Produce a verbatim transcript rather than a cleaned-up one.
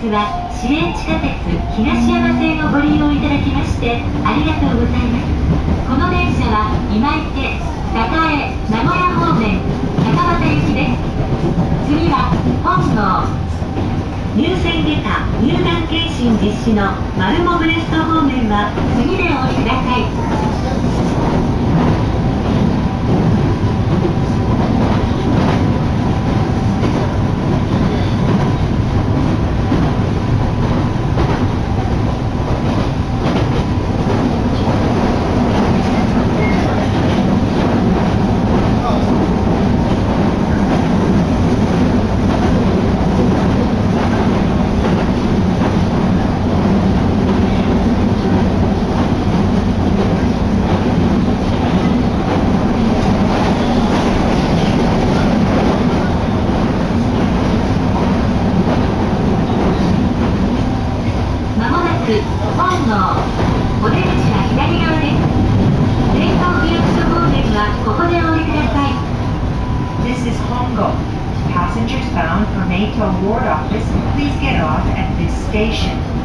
日は市営地下鉄東山線をご利用いただきましてありがとうございます。この電車は今池、栄、名古屋方面、高畑行きです。次は本郷、入線外科入団検診実施のマルモブレスト方面は次でお降りください。本郷、お出口は左側です。電光区役所方面はここでお降りください。 This is Hongo. Passengers bound for Meito Ward Office, please get off at this station.